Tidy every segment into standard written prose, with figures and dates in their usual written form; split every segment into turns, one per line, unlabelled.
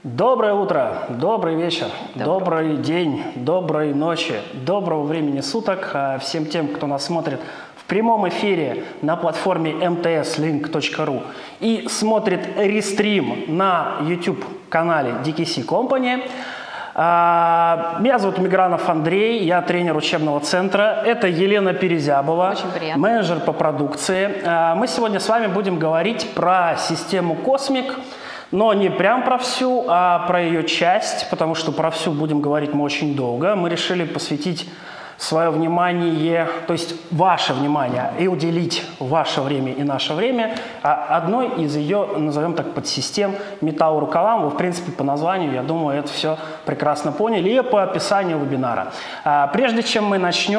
Доброе утро, добрый вечер, добрый день, доброй ночи, доброго времени суток всем тем, кто нас смотрит в прямом эфире на платформе mtslink.ru и смотрит рестрим на YouTube-канале DKC Company. Меня зовут Мигранов Андрей, я тренер учебного центра. Это Елена Перезябова, менеджер по продукции. Мы сегодня с вами будем говорить про систему Cosmic, но не прям про всю, а про ее часть, потому что про всю будем говорить мы очень долго. Мы решили посвятить свое внимание, то есть ваше внимание, и уделить ваше время и наше время одной из ее, назовем так, подсистем металлорукавам. Вы, в принципе, по названию, я думаю, это все прекрасно поняли, и по описанию вебинара. Прежде чем мы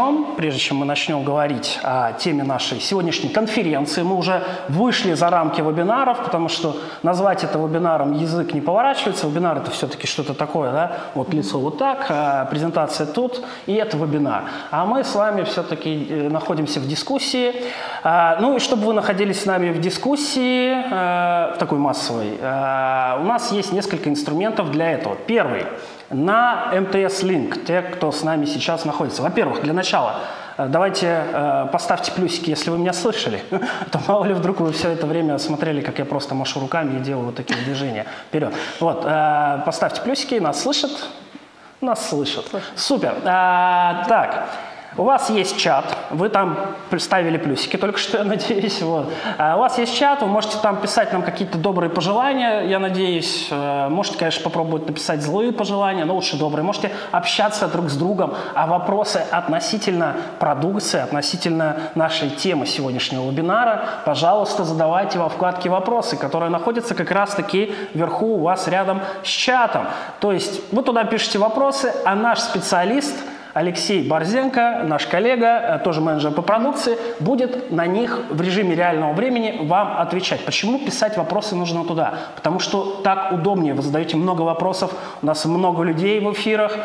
начнем говорить о теме нашей сегодняшней конференции, мы уже вышли за рамки вебинаров, потому что назвать это вебинаром язык не поворачивается. Вебинар — это все-таки что-то такое, да? Вот лицо вот так, презентация тут, и это вебинар. А мы с вами все-таки находимся в дискуссии. Ну и чтобы вы находились с нами в дискуссии, в такой массовой, у нас есть несколько инструментов для этого. Первый – на МТС Link, те, кто с нами сейчас находится. Во-первых, для начала давайте поставьте плюсики, если вы меня слышали. То мало ли вдруг вы все это время смотрели, как я просто машу руками и делаю вот такие движения. Вперед. Вот, поставьте плюсики, нас слышат. Нас слышат. Супер. Так, у вас есть чат, вы там ставили плюсики только что, я надеюсь. Вот. У вас есть чат, вы можете там писать нам какие-то добрые пожелания, я надеюсь. Можете, конечно, попробовать написать злые пожелания, но лучше добрые. Можете общаться друг с другом, а вопросы относительно продукции, относительно нашей темы сегодняшнего вебинара, пожалуйста, задавайте во вкладке «Вопросы», которая находится как раз-таки вверху у вас рядом с чатом. То есть вы туда пишете вопросы, а наш специалист Алексей Борзенко, наш коллега, тоже менеджер по продукции, будет на них в режиме реального времени вам отвечать. Почему писать вопросы нужно туда? Потому что так удобнее. Вы задаете много вопросов, у нас много людей в эфирах,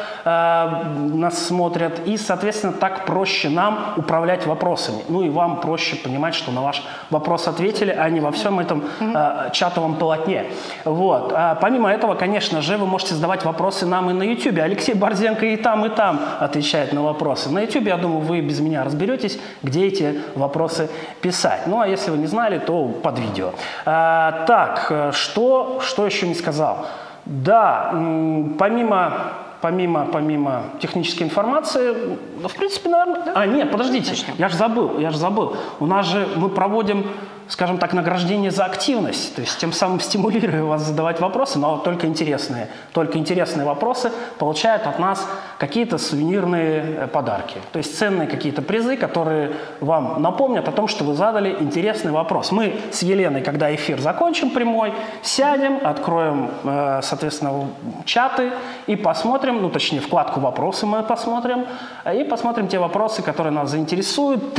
нас смотрят, и, соответственно, так проще нам управлять вопросами. Ну и вам проще понимать, что на ваш вопрос ответили, а не во всем этом чатовом полотне. Вот. Помимо этого, конечно же, вы можете задавать вопросы нам и на YouTube. Алексей Борзенко и там отвечает на вопросы. На YouTube, я думаю, вы без меня разберетесь, где эти вопросы писать. Ну, а если вы не знали, то под видео. Так, что еще не сказал? Да, помимо технической информации, в принципе, наверное... нет, подождите, я же забыл. У нас же мы проводим, скажем так, награждение за активность, то есть тем самым стимулируя вас задавать вопросы, но только интересные вопросы получают от нас какие-то сувенирные подарки, то есть ценные какие-то призы, которые вам напомнят о том, что вы задали интересный вопрос. Мы с Еленой, когда эфир закончим прямой, сядем, откроем, соответственно, чаты и посмотрим, точнее, вкладку «Вопросы» мы посмотрим, и посмотрим те вопросы, которые нас заинтересуют.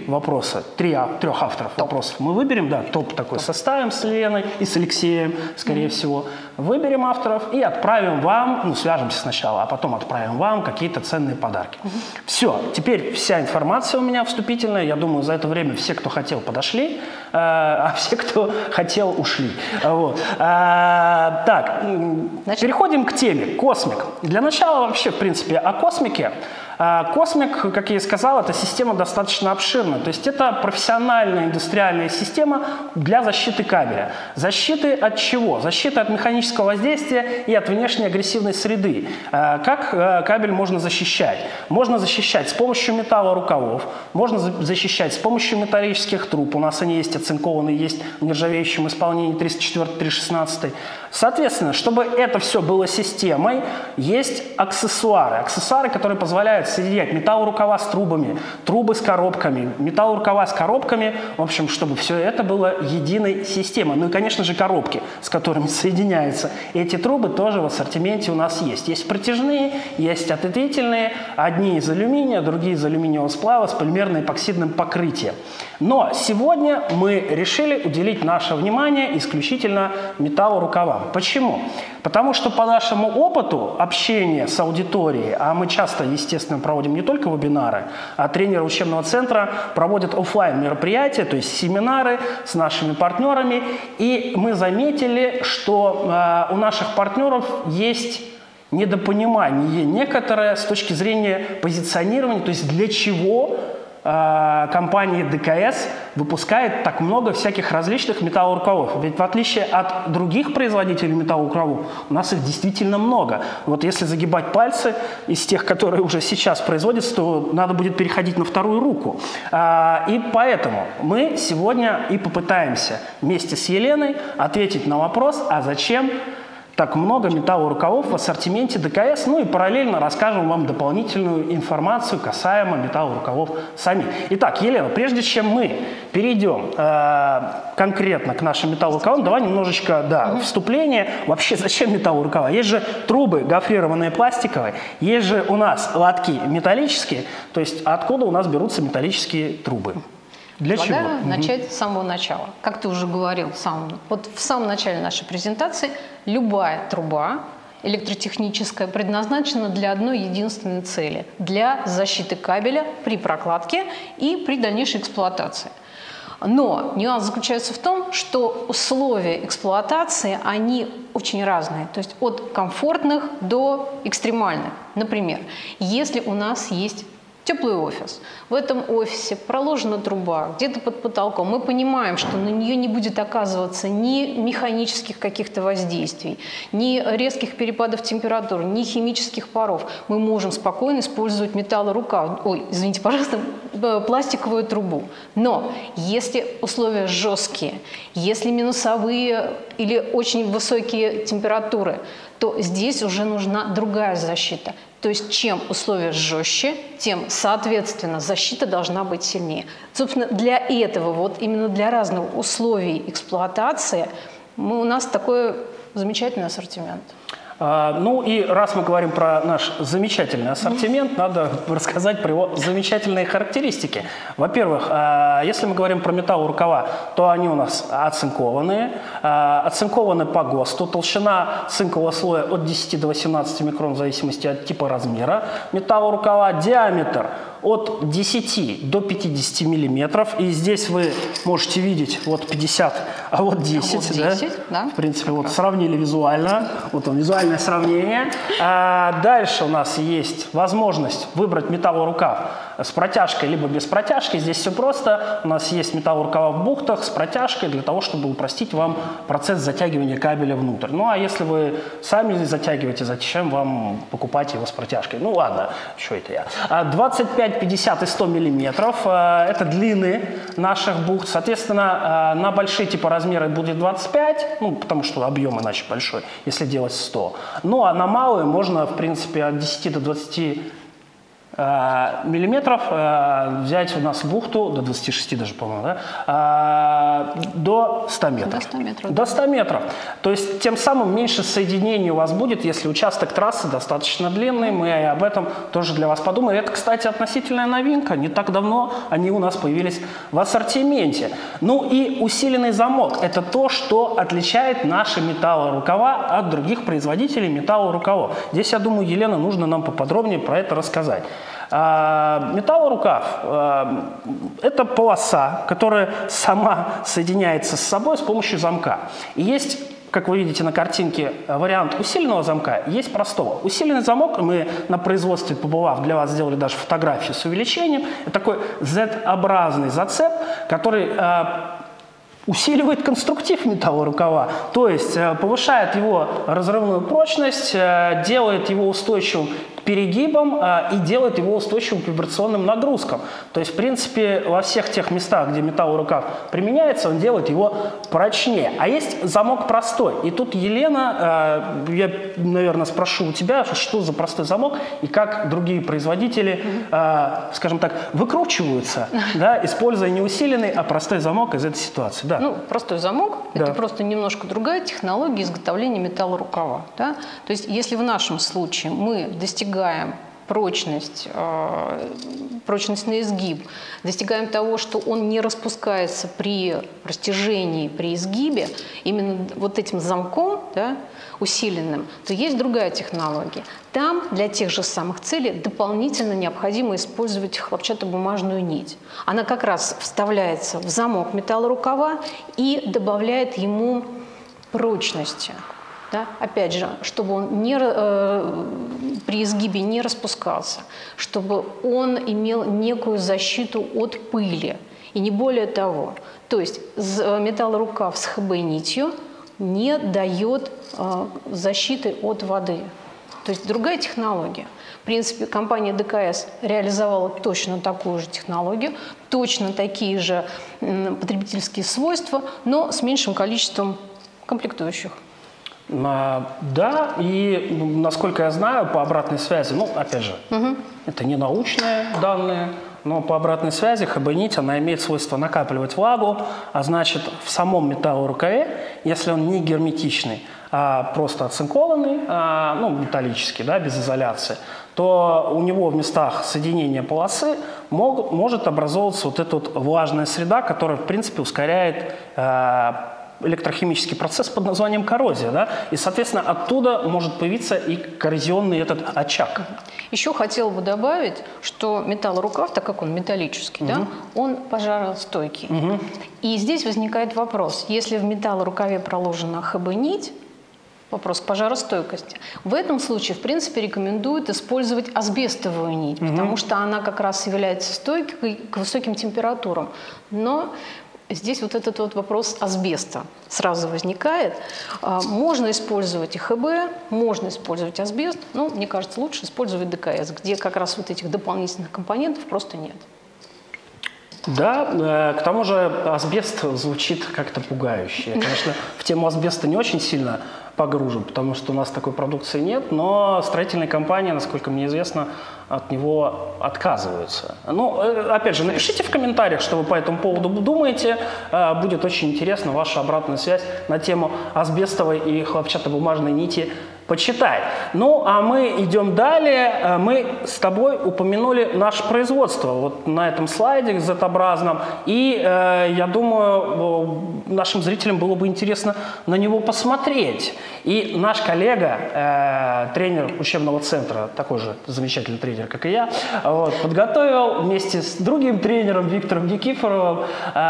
Трех авторов вопросов мы выберем, да, топ такой составим с Леной и с Алексеем, скорее всего. Выберем авторов и отправим вам, свяжемся сначала, а потом отправим вам какие-то ценные подарки. Все, теперь вся информация у меня вступительная. Я думаю, за это время все, кто хотел, подошли, а все, кто хотел, ушли. Вот. Так, переходим к теме. Космик. Для начала вообще, в принципе, о космике. Космик, как я и сказал, это система достаточно обширная. То есть это профессиональная индустриальная система для защиты кабеля. Защиты от чего? Защиты от механического воздействия и от внешней агрессивной среды. Как кабель можно защищать? Можно защищать с помощью металлорукавов, можно защищать с помощью металлических труб. У нас они есть оцинкованные, есть в нержавеющем исполнении 304-316. Соответственно, чтобы это все было системой, есть аксессуары. Аксессуары, которые позволяют соединять металлорукава с трубами, трубы с коробками, металлорукава с коробками, в общем, чтобы все это было единой системой. Ну и, конечно же, коробки, с которыми соединяются эти трубы, тоже в ассортименте у нас есть. Есть протяжные, есть ответвительные, одни из алюминия, другие из алюминиевого сплава с полимерно-эпоксидным покрытием. Но сегодня мы решили уделить наше внимание исключительно металлорукавам. Почему? Потому что по нашему опыту общения с аудиторией, а мы часто, естественно, проводим не только вебинары, а тренеры учебного центра проводят офлайн мероприятия, то есть семинары с нашими партнерами. И мы заметили, что у наших партнеров есть недопонимание некоторое с точки зрения позиционирования, то есть для чего компания ДКС выпускает так много всяких различных металлорукавов. Ведь в отличие от других производителей металлорукавов, у нас их действительно много. Вот если загибать пальцы из тех, которые уже сейчас производятся, то надо будет переходить на вторую руку. И поэтому мы сегодня и попытаемся вместе с Еленой ответить на вопрос, а зачем так много металлорукавов в ассортименте ДКС, ну и параллельно расскажем вам дополнительную информацию касаемо металлорукавов самих. Итак, Елена, прежде чем мы перейдем конкретно к нашим металлорукавам, давай немножечко вступление. Вообще, зачем металлорукава? Есть же трубы гофрированные пластиковые, есть же у нас лотки металлические, то есть откуда у нас берутся металлические трубы? Для чего?
Предлагаю начать с самого начала. Как ты уже говорил, в самом начале нашей презентации любая труба электротехническая предназначена для одной единственной цели – для защиты кабеля при прокладке и при дальнейшей эксплуатации. Но нюанс заключается в том, что условия эксплуатации, они очень разные, то есть от комфортных до экстремальных. Например, если у нас есть теплый офис. В этом офисе проложена труба, где-то под потолком. Мы понимаем, что на нее не будет оказываться ни механических каких-то воздействий, ни резких перепадов температур, ни химических паров. Мы можем спокойно использовать пластиковую трубу. Но если условия жесткие, если минусовые или очень высокие температуры, то здесь уже нужна другая защита. То есть чем условия жестче, тем, соответственно, защита должна быть сильнее. Собственно, для этого, именно для разных условий эксплуатации, у нас такой замечательный ассортимент.
Ну и раз мы говорим про наш замечательный ассортимент, надо рассказать про его замечательные характеристики. Во-первых, если мы говорим про металлорукава, то они у нас оцинкованы по ГОСТу. Толщина цинкового слоя от 10 до 18 микрон в зависимости от типа размера металлорукава. Диаметр от 10 до 50 миллиметров. И здесь вы можете видеть вот 50, а вот 10. Да? В принципе, вот сравнили визуально. Вот он, визуальное сравнение. Дальше у нас есть возможность выбрать металлорукав с протяжкой либо без протяжки. Здесь все просто. У нас есть металлорукава в бухтах с протяжкой для того, чтобы упростить вам процесс затягивания кабеля внутрь. Ну а если вы сами затягиваете, зачем вам покупать его с протяжкой? Ну ладно, что это я. 25, 50 и 100 миллиметров. Это длины наших бухт. Соответственно, на большие типа размеры будет 25, ну потому что объем иначе большой, если делать 100. Ну а на малые можно, в принципе, от 10 до 20 миллиметров взять у нас бухту, до 26 даже, по-моему, да, до 100 метров. До 100 метров. То есть тем самым меньше соединений у вас будет, если участок трассы достаточно длинный. Мы об этом тоже для вас подумали. Это, кстати, относительная новинка. Не так давно они у нас появились в ассортименте. Ну и усиленный замок. Это то, что отличает наши металлорукава от других производителей металлорукавов. Здесь, я думаю, Елена, нужно нам поподробнее про это рассказать. Металлорукав – это полоса, которая сама соединяется с собой с помощью замка. И есть, как вы видите на картинке, вариант усиленного замка, есть простого. Усиленный замок, мы на производстве, побывав, для вас сделали даже фотографию с увеличением. Это такой Z-образный зацеп, который усиливает конструктив металлорукава, то есть повышает его разрывную прочность, делает его устойчивым к перегибам и делает его устойчивым к вибрационным нагрузкам. То есть, в принципе, во всех тех местах, где металлорукав применяется, он делает его прочнее. А есть замок простой. И тут, Елена, я, наверное, спрошу у тебя, что за простой замок и как другие производители, скажем так, выкручиваются, да, используя не усиленный, а простой замок из этой ситуации. Да.
Ну, простой замок – это просто немножко другая технология изготовления металлорукава. Да? То есть, если в нашем случае мы достигаем прочность на изгиб, достигаем того, что он не распускается при растяжении, при изгибе, именно вот этим замком да, усиленным, то есть другая технология. Там для тех же самых целей дополнительно необходимо использовать хлопчатобумажную нить. Она как раз вставляется в замок металлорукава и добавляет ему прочности. Да? Опять же, чтобы он при изгибе не распускался, чтобы он имел некую защиту от пыли. И не более того. То есть металлорукав с ХБ-нитью не дает защиты от воды. То есть другая технология. В принципе, компания ДКС реализовала точно такую же технологию, точно такие же потребительские свойства, но с меньшим количеством комплектующих.
Да, и насколько я знаю, по обратной связи, ну, опять же, это не научные данные, но по обратной связи ХБ-нить, она имеет свойство накапливать влагу, а значит, в самом металлорукаве, если он не герметичный, а просто оцинкованный, ну, металлический, да, без изоляции, то у него в местах соединения полосы может образовываться вот эта вот влажная среда, которая, в принципе, ускоряет электрохимический процесс под названием коррозия, да? И, соответственно, оттуда может появиться и коррозионный этот очаг.
Еще хотела бы добавить, что металлорукав, так как он металлический, да, он пожаростойкий. И здесь возникает вопрос, если в металлорукаве проложена ХБ-нить, вопрос к пожаростойкости. В этом случае, в принципе, рекомендуют использовать асбестовую нить, потому что она как раз является стойкой к высоким температурам. Но здесь вот этот вот вопрос асбеста сразу возникает. Можно использовать и ХБ, можно использовать асбест, но, мне кажется, лучше использовать ДКС, где как раз вот этих дополнительных компонентов просто нет.
Да, к тому же асбест звучит как-то пугающе. Я, конечно, в тему асбеста не очень сильно погружен, потому что у нас такой продукции нет, но строительные компании, насколько мне известно, от него отказываются. Ну, опять же, напишите в комментариях, что вы по этому поводу думаете. Будет очень интересна ваша обратная связь на тему асбестовой и хлопчатобумажной нити почитать. Ну, а мы идем далее. Мы с тобой упомянули наше производство вот на этом слайде Z-образном. И я думаю, нашим зрителям было бы интересно на него посмотреть. И наш коллега, тренер учебного центра, такой же замечательный тренер, как и я, вот, подготовил вместе с другим тренером Виктором Никифоровым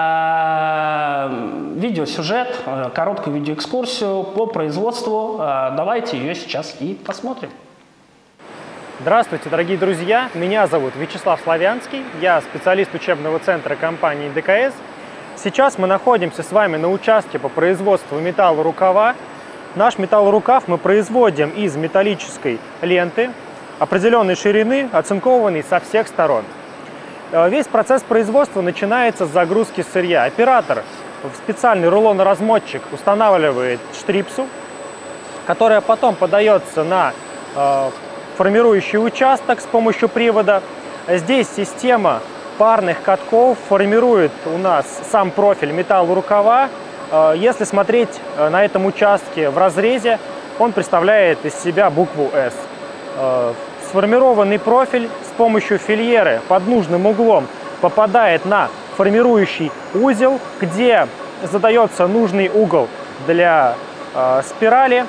видеосюжет, короткую видеоэкскурсию по производству. Давайте ее сейчас и посмотрим.
Здравствуйте, дорогие друзья! Меня зовут Вячеслав Славянский, я специалист учебного центра компании ДКС. Сейчас мы находимся с вами на участке по производству металлорукава. Наш металлорукав мы производим из металлической ленты определенной ширины, оцинкованной со всех сторон. Весь процесс производства начинается с загрузки сырья. Оператор в специальный рулоноразводчик устанавливает штрипсу, которая потом подается на формирующий участок с помощью привода. Здесь система парных катков формирует у нас сам профиль металлорукава. Если смотреть на этом участке в разрезе, он представляет из себя букву «С». Сформированный профиль с помощью фильеры под нужным углом попадает на формирующий узел, где задается нужный угол для спирали,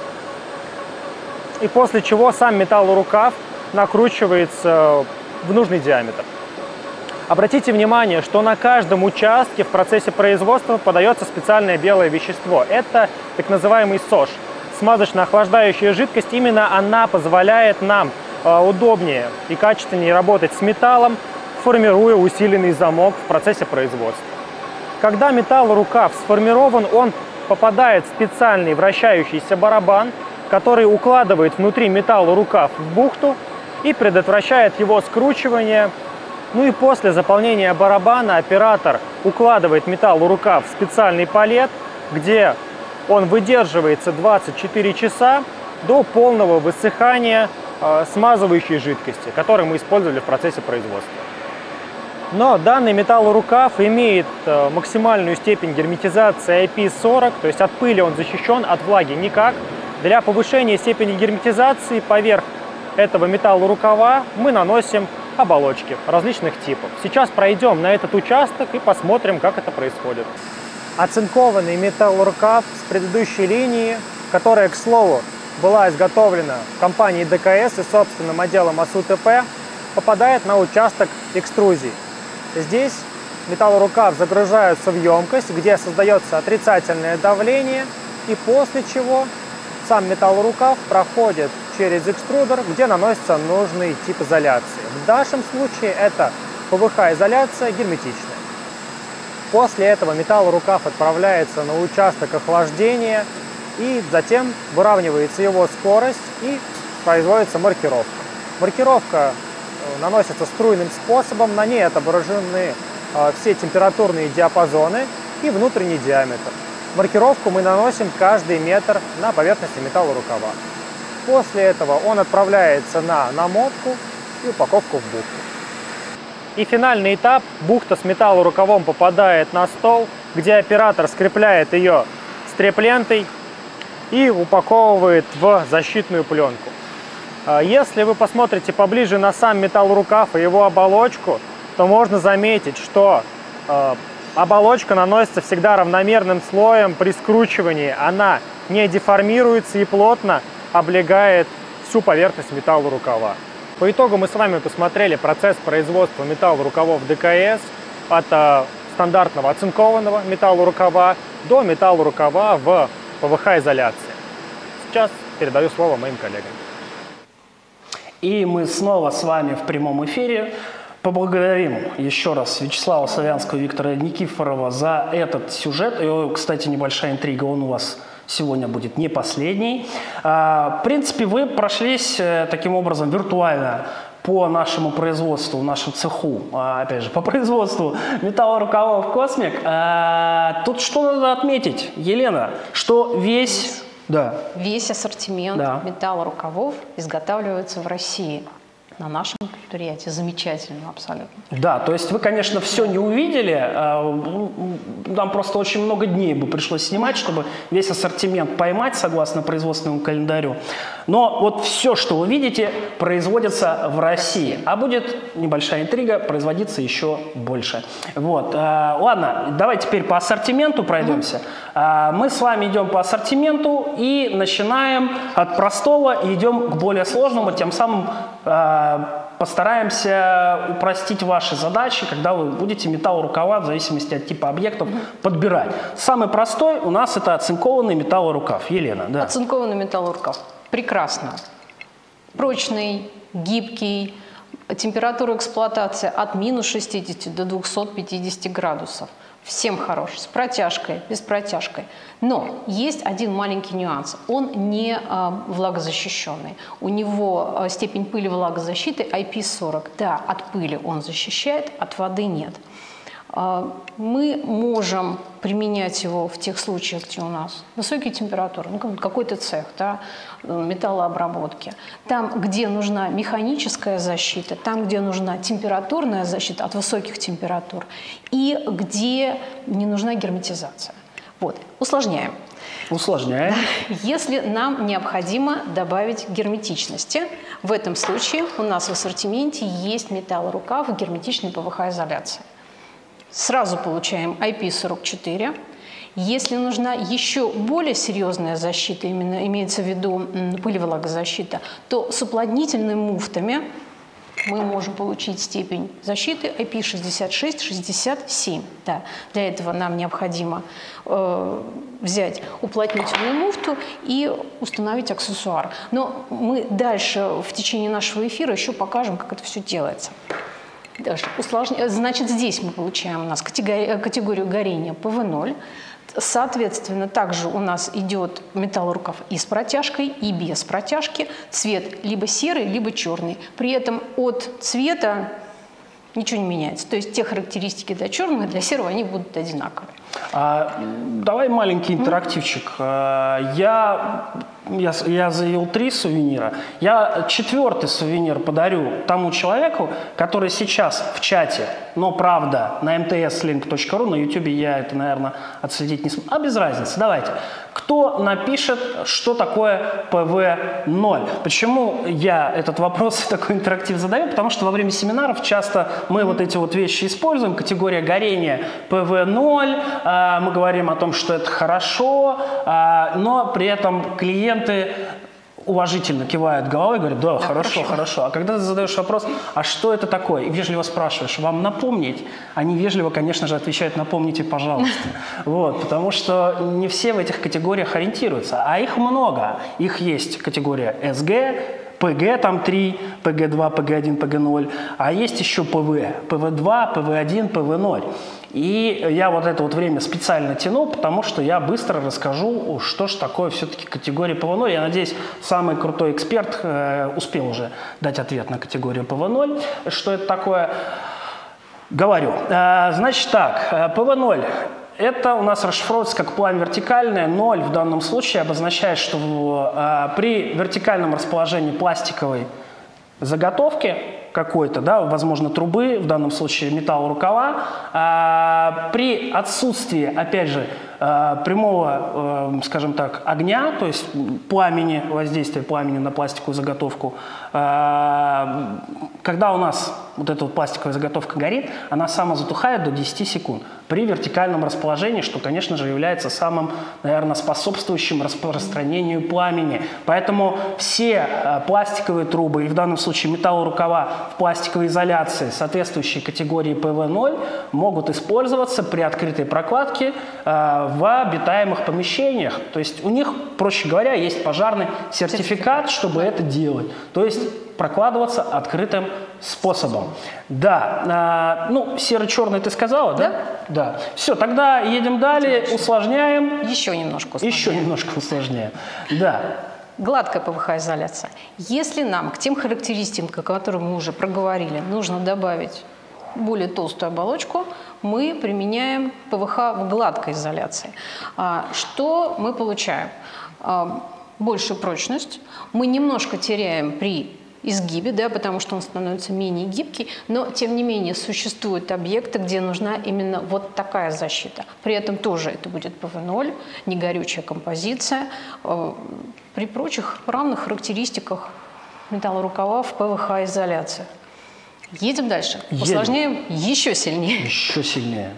и после чего сам металлорукав накручивается в нужный диаметр. Обратите внимание, что на каждом участке в процессе производства подается специальное белое вещество. Это так называемый СОЖ, смазочно-охлаждающая жидкость. Именно она позволяет нам удобнее и качественнее работать с металлом, формируя усиленный замок в процессе производства. Когда металлорукав сформирован, он попадает в специальный вращающийся барабан, который укладывает внутри металлорукав в бухту и предотвращает его скручивание. Ну и после заполнения барабана оператор укладывает металлорукав в специальный палет, где он выдерживается 24 часа до полного высыхания смазывающей жидкости, которую мы использовали в процессе производства. Но данный металлорукав имеет максимальную степень герметизации IP40, то есть от пыли он защищен, от влаги никак. Для повышения степени герметизации поверх этого металлорукава мы наносим оболочки различных типов. Сейчас пройдем на этот участок и посмотрим, как это происходит. Оцинкованный металлорукав с предыдущей линии которая, к слову, была изготовлена компанией ДКС и собственным отделом АСУ-ТП, попадает на участок экструзии. Здесь металлорукав загружается в емкость, где создается отрицательное давление, и после чего сам металлорукав проходит через экструдер, где наносится нужный тип изоляции. В нашем случае это ПВХ-изоляция герметичная. После этого металлорукав отправляется на участок охлаждения, и затем выравнивается его скорость и производится маркировка. Маркировка наносится струйным способом, на ней отображены все температурные диапазоны и внутренний диаметр. Маркировку мы наносим каждый метр на поверхности металлорукава. После этого он отправляется на намотку и упаковку в бухту. И финальный этап – бухта с металлорукавом попадает на стол, где оператор скрепляет ее стреп-лентой и упаковывает в защитную пленку. Если вы посмотрите поближе на сам металлорукав и его оболочку, то можно заметить, что оболочка наносится всегда равномерным слоем при скручивании. Она не деформируется и плотно облегает всю поверхность металлорукава. По итогу мы с вами посмотрели процесс производства металлорукавов ДКС от стандартного оцинкованного металлорукава до металлорукава в ПВХ-изоляции. Сейчас передаю слово моим коллегам.
И мы снова с вами в прямом эфире. Поблагодарим еще раз Вячеслава Славянского и Виктора Никифорова за этот сюжет. И, кстати, небольшая интрига, он у вас сегодня будет не последний. В принципе, вы прошлись таким образом виртуально по нашему производству, нашему цеху, опять же, по производству металлорукавов «Космик». Тут что надо отметить, Елена, что весь
ассортимент металлорукавов изготавливается в России. На нашем предприятии. Замечательно, абсолютно.
Да, то есть вы, конечно, все не увидели. Нам просто очень много дней бы пришлось снимать, чтобы весь ассортимент поймать, согласно производственному календарю. Но вот все, что вы видите, производится в России. А будет небольшая интрига, производиться еще больше. Вот. Ладно, давай теперь по ассортименту пройдемся. Мы с вами идем по ассортименту и начинаем от простого и идем к более сложному, тем самым постараемся упростить ваши задачи, когда вы будете металлорукава, в зависимости от типа объектов, подбирать. Самый простой у нас это оцинкованный металлорукав. Елена, да.
Оцинкованный металлорукав. Прекрасно. Прочный, гибкий, температура эксплуатации от минус 60 до 250 градусов. Всем хорош, с протяжкой, без протяжкой. Но есть один маленький нюанс. Он не влагозащищенный. У него степень пыли влагозащиты IP40. Да, от пыли он защищает, от воды нет. Мы можем применять его в тех случаях, где у нас высокие температуры, ну, какой-то цех, да, металлообработки. Там, где нужна механическая защита, там, где нужна температурная защита от высоких температур и где не нужна герметизация. Вот, усложняем.
Усложняем.
Если нам необходимо добавить герметичности, в этом случае у нас в ассортименте есть металлорукав герметичной ПВХ-изоляции. Сразу получаем IP44. Если нужна еще более серьезная защита, именно имеется в виду пылевлагозащита, то с уплотнительными муфтами мы можем получить степень защиты IP66-67. Да. Для этого нам необходимо взять уплотнительную муфту и установить аксессуар. Но мы дальше в течение нашего эфира еще покажем, как это все делается. Значит, здесь мы получаем у нас категорию горения ПВ0. Соответственно, также у нас идет металлорукав и с протяжкой, и без протяжки. Цвет либо серый, либо черный. При этом от цвета ничего не меняется. То есть те характеристики для черного и для серого, они будут одинаковые.
Давай маленький интерактивчик. Я заявил 3 сувенира. Я 4-й сувенир подарю тому человеку, который сейчас в чате но правда на mtslink.ru, на YouTube я это, наверное, отследить не смогу. А без разницы, давайте. Кто напишет, что такое ПВ0? Почему я этот вопрос такой интерактив задаю? Потому что во время семинаров часто мы вот эти вот вещи используем. Категория горения ПВ0, мы говорим о том, что это хорошо, но при этом клиенты уважительно кивают головой и говорят: да, хорошо, хорошо. А когда ты задаешь вопрос, а что это такое, и вежливо спрашиваешь, вам напомнить, они вежливо, конечно же, отвечают: напомните, пожалуйста. Вот, потому что не все в этих категориях ориентируются, а их много. Их есть категория СГ, ПГ там 3, ПГ2, ПГ1, ПГ0, а есть еще ПВ, ПВ2, ПВ1, ПВ0. И я вот это вот время специально тяну, потому что я быстро расскажу, что же такое все-таки категория ПВ0. Я надеюсь, самый крутой эксперт успел уже дать ответ на категорию ПВ0. Что это такое? Говорю. Значит так, ПВ0. Это у нас расшифровывается как пламя вертикальное. 0 в данном случае обозначает, что при вертикальном расположении пластиковой заготовки какой-то, да, возможно, трубы, в данном случае металлорукава, при отсутствии, опять же, прямого, скажем так, огня, то есть пламени, воздействия пламени на пластиковую заготовку, когда у нас вот эта вот пластиковая заготовка горит, она самозатухает до 10 секунд при вертикальном расположении, что, конечно же, является самым, наверное, способствующим распространению пламени. Поэтому все пластиковые трубы, и в данном случае металлорукава в пластиковой изоляции, соответствующей категории ПВ0, могут использоваться при открытой прокладке в обитаемых помещениях. То есть у них, проще говоря, есть пожарный сертификат, чтобы это делать. То есть прокладываться открытым способом. Да. Ну, серо-черный ты сказала, да? Да. Все, тогда едем далее, усложняем.
Еще немножко усложняем.
Еще немножко усложняем. Да.
Гладкая ПВХ-изоляция. Если нам к тем характеристикам, о которых мы уже проговорили, нужно добавить более толстую оболочку, мы применяем ПВХ в гладкой изоляции. Что мы получаем? Большую прочность. Мы немножко теряем при изгибе, да, потому что он становится менее гибкий, но тем не менее существуют объекты, где нужна именно вот такая защита. При этом тоже это будет ПВ0, негорючая композиция. При прочих равных характеристиках металлорукава в ПВХ-изоляции. Едем дальше. Усложняем еще сильнее.
Еще сильнее.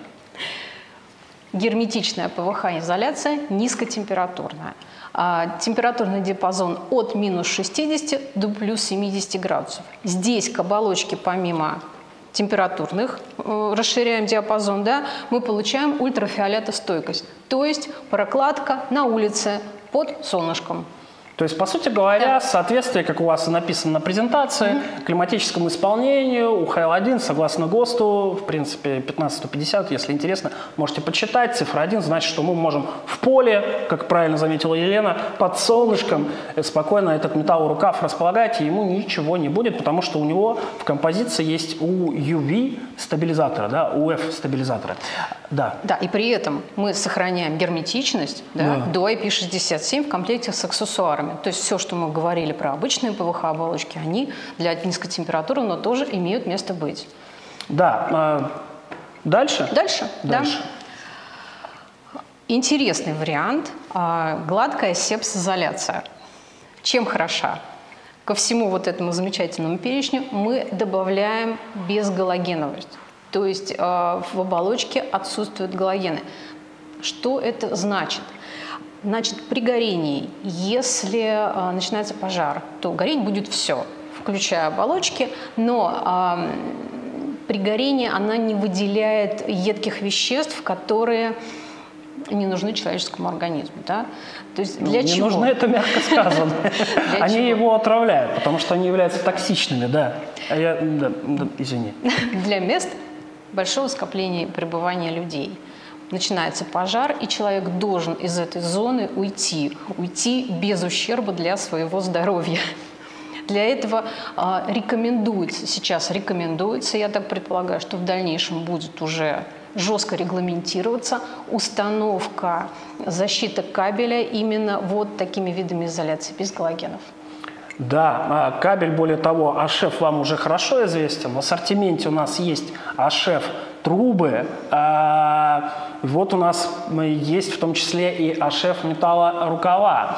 Герметичная ПВХ-изоляция низкотемпературная. Температурный диапазон от минус 60 до плюс 70 градусов. Здесь к оболочке помимо температурных, расширяем диапазон, да, мы получаем ультрафиолетостойкость, то есть прокладка на улице под солнышком.
То есть, по сути говоря, соответствие, как у вас и написано на презентации, климатическому исполнению, УХЛ-1, согласно ГОСТу, в принципе, 15-150, если интересно, можете почитать. Цифра 1 значит, что мы можем в поле, как правильно заметила Елена, под солнышком спокойно этот металлорукав располагать, и ему ничего не будет, потому что у него в композиции есть UV-стабилизатора, да, UF-стабилизатора. Да.
Да, и при этом мы сохраняем герметичность, да, до IP67 в комплекте с аксессуарами. То есть все, что мы говорили про обычные ПВХ-оболочки, они для низкотемпературы, но тоже имеют место быть.
Да. Дальше?
Дальше, да. Интересный вариант – гладкая сепс-изоляция. Чем хороша? Ко всему вот этому замечательному перечню мы добавляем безгалогеновость. То есть в оболочке отсутствуют галогены. Что это значит? Значит, при горении, если начинается пожар, то гореть будет все, включая оболочки, но при горении она не выделяет едких веществ, которые не нужны человеческому организму. Да? То есть для чего?
Не нужны, это мягко сказано. Они его отравляют, потому что они являются токсичными, да. Извини.
Для мест большого скопления пребывания людей. Начинается пожар, и человек должен из этой зоны уйти без ущерба для своего здоровья. Для этого сейчас рекомендуется, я так предполагаю, что в дальнейшем будет уже жестко регламентироваться установка защиты кабеля именно вот такими видами изоляции без галогенов.
Да, кабель, более того, АШФ вам уже хорошо известен. В ассортименте у нас есть АШФ трубы. Вот у нас есть в том числе и АШФ металлорукава.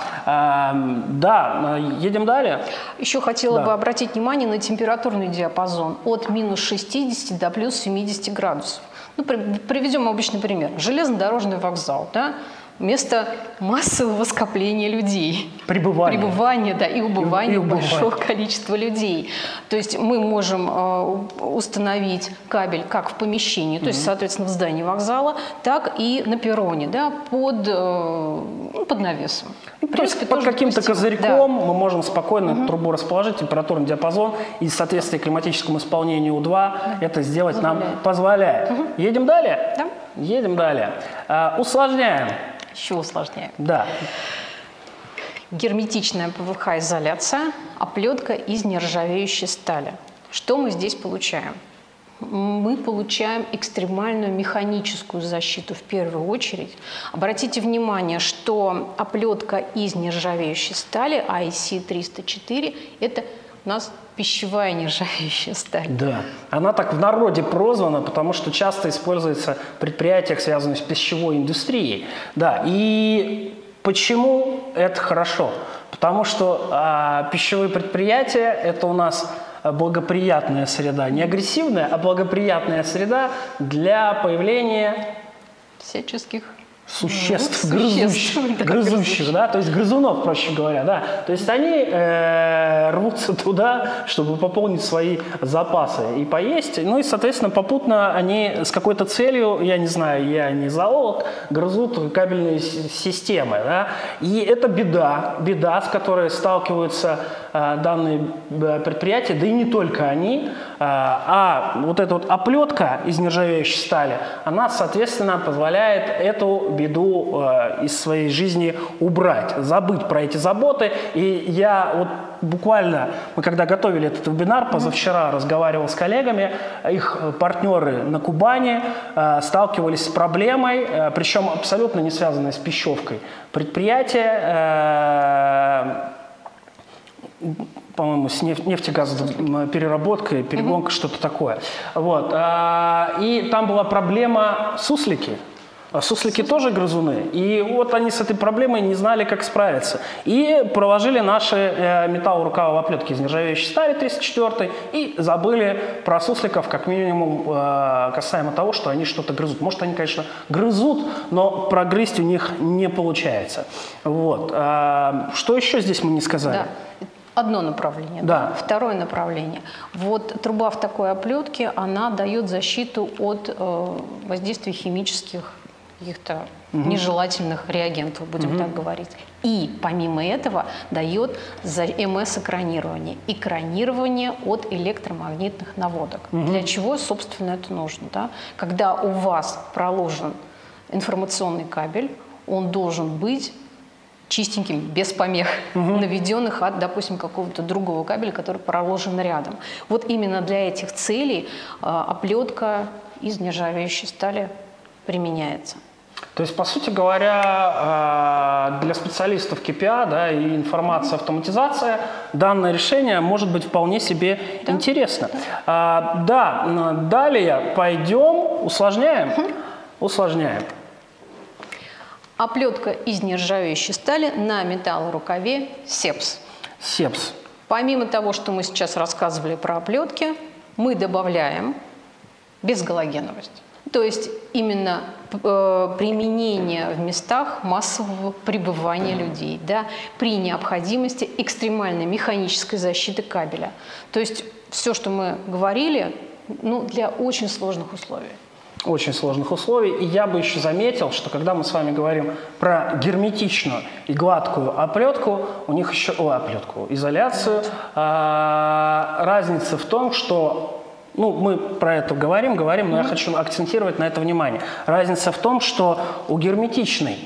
Да, едем далее.
Еще хотела бы обратить внимание на температурный диапазон от минус 60 до плюс 70 градусов. Ну, приведем обычный пример. Железнодорожный вокзал, да? Место массового скопления людей. Пребывания, да, и убывания большого количества людей. То есть мы можем установить кабель как в помещении, то есть, соответственно, в здании вокзала, так и на перроне, да, под навесом.
То есть под каким-то козырьком мы можем спокойно трубу расположить, температурный диапазон и, соответственно, климатическому исполнению У2 это сделать нам позволяет. Едем далее?
Да.
Едем далее. Усложняем.
Еще усложняем.
Да.
Герметичная ПВХ-изоляция, оплетка из нержавеющей стали. Что мы здесь получаем? Мы получаем экстремальную механическую защиту в первую очередь. Обратите внимание, что оплетка из нержавеющей стали IC304 – это у нас пищевая нержавеющая сталь.
Да, она так в народе прозвана, потому что часто используется в предприятиях, связанных с пищевой индустрией. Да, и почему это хорошо? Потому что пищевые предприятия – это у нас благоприятная среда, не агрессивная, а благоприятная среда для появления
всяческих
существ, грызущих, да, то есть грызунов, проще говоря, да. То есть они рвутся туда, чтобы пополнить свои запасы и поесть. Ну и, соответственно, попутно они с какой-то целью, я не знаю, я не зоолог, грызут кабельные системы, да. И это беда, с которой сталкиваются данные предприятия, да и не только они, а вот эта вот оплетка из нержавеющей стали, она, соответственно, позволяет эту беду из своей жизни убрать, забыть про эти заботы. И я вот буквально, мы когда готовили этот вебинар, позавчера разговаривал с коллегами, их партнеры на Кубани сталкивались с проблемой, причем абсолютно не связанной с пищевкой. Предприятие, по-моему, с нефтегазопереработкой, перегонка, что-то такое. Вот. И там была проблема суслики. Суслики тоже грызуны. И вот они с этой проблемой не знали, как справиться. И проложили наши металлорукава оплетки из нержавеющей стали 304 и забыли про сусликов, как минимум, касаемо того, что они что-то грызут. Может, они, конечно, грызут, но прогрызть у них не получается. Вот. Что еще здесь мы не сказали?
Да. Одно направление.
Да.
Второе направление. Вот труба в такой оплетке, она дает защиту от воздействия химических каких-то нежелательных реагентов, будем так говорить. И помимо этого дает МС-экранирование. Экранирование от электромагнитных наводок. Для чего, собственно, это нужно? Да? Когда у вас проложен информационный кабель, он должен быть чистеньким, без помех, наведенных от, допустим, какого-то другого кабеля, который проложен рядом. Вот именно для этих целей оплетка из нержавеющей стали применяется.
То есть, по сути говоря, для специалистов КПА, да, и информация, автоматизация, данное решение может быть вполне себе интересно. Да, далее пойдем, усложняем. Усложняем.
Оплетка из нержавеющей стали на металлорукаве СЕПС.
СЕПС.
Помимо того, что мы сейчас рассказывали про оплетки, мы добавляем безгалогеновость. То есть именно применение в местах массового пребывания людей, да, при необходимости экстремальной механической защиты кабеля. То есть все, что мы говорили, для очень сложных условий.
Очень сложных условий. И я бы еще заметил, что когда мы с вами говорим про герметичную и гладкую оплетку, у них еще, изоляцию, разница в том, что мы про это говорим, но я хочу акцентировать на это внимание. Разница в том, что у герметичной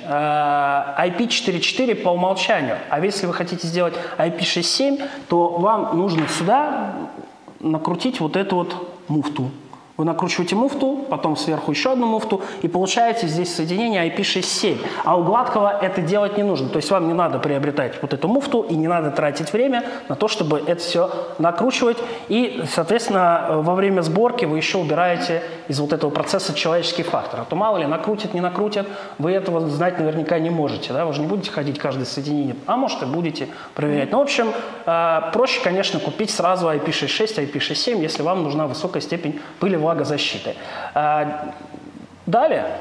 IP44 по умолчанию, а если вы хотите сделать IP67, то вам нужно сюда накрутить вот эту вот муфту. Вы накручиваете муфту, потом сверху еще одну муфту, и получаете здесь соединение IP67. А у гладкого это делать не нужно. То есть вам не надо приобретать вот эту муфту, и не надо тратить время на то, чтобы это все накручивать. И, соответственно, во время сборки вы еще убираете из вот этого процесса человеческий фактор. А то мало ли, накрутят, не накрутят, вы этого знать наверняка не можете. Да? Вы же не будете ходить каждое соединение, а может и будете проверять. Ну, в общем, проще, конечно, купить сразу IP66, IP67, если вам нужна высокая степень пыли влагозащиты. Далее.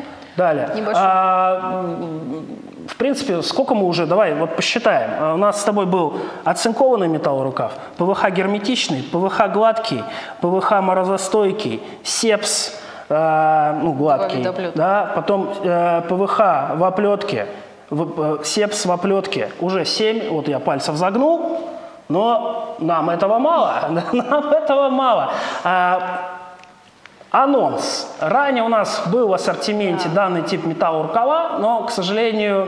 В принципе, сколько мы уже, давай вот посчитаем. У нас с тобой был оцинкованный металлорукав, ПВХ герметичный, ПВХ гладкий, ПВХ морозостойкий, СЕПС, гладкий, да, потом ПВХ в оплетке, СЕПС в оплетке. Уже 7, вот я пальцев загнул, но нам этого мало. Анонс. Ранее у нас был в ассортименте данный тип металлорукава, но, к сожалению,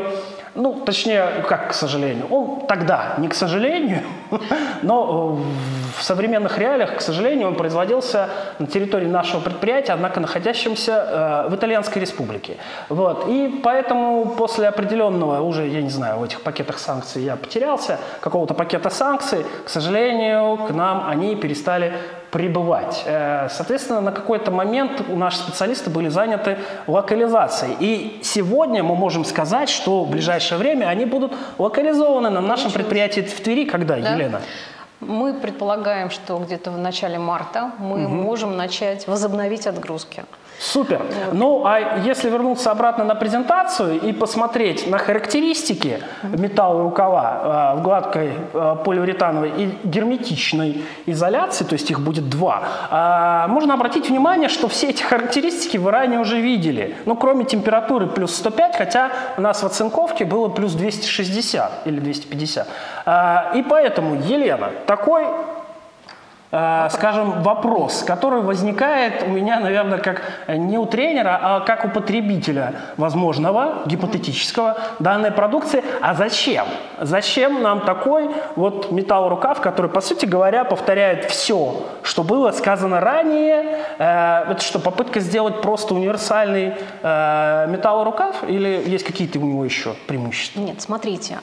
он тогда, не к сожалению, но в современных реалиях, к сожалению, он производился на территории нашего предприятия, однако находящемся в Итальянской республике. Вот. И поэтому после определенного, уже, я не знаю, в этих пакетах санкций я потерялся, какого-то пакета санкций, к сожалению, к нам они перестали прибывать. Соответственно, на какой-то момент наши специалисты были заняты локализацией. И сегодня мы можем сказать, что в ближайшее время они будут локализованы на нашем предприятии в Твери. Когда, да? Елена?
Мы предполагаем, что где-то в начале марта мы можем начать возобновить отгрузки.
Супер. Ну, а если вернуться обратно на презентацию и посмотреть на характеристики металлорукава в гладкой полиуретановой и герметичной изоляции, то есть их будет два, можно обратить внимание, что все эти характеристики вы ранее уже видели. Ну, кроме температуры плюс 105, хотя у нас в оцинковке было плюс 260 или 250. И поэтому, Елена, такой... скажем, вопрос, который возникает у меня, наверное, как не у тренера, а как у потребителя возможного, гипотетического, данной продукции. А зачем? Зачем нам такой вот металлорукав, который, по сути говоря, повторяет все, что было сказано ранее? Это что, попытка сделать просто универсальный металлорукав или есть какие-то у него еще преимущества?
Нет, смотрите.